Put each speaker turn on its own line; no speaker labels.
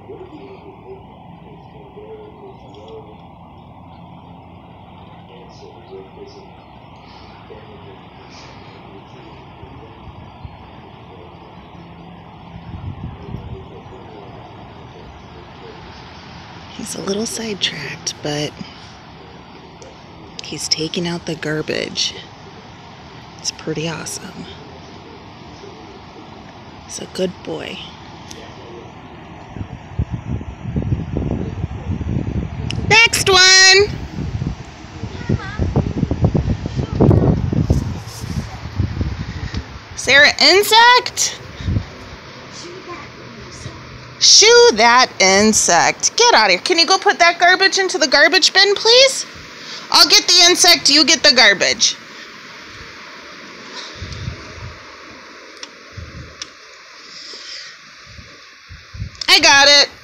He's a little sidetracked, but he's taking out the garbage. It's pretty awesome. He's a good boy. Next one! Sarah, insect? Shoo that insect. Get out of here. Can you go put that garbage into the garbage bin, please? I'll get the insect, you get the garbage. I got it.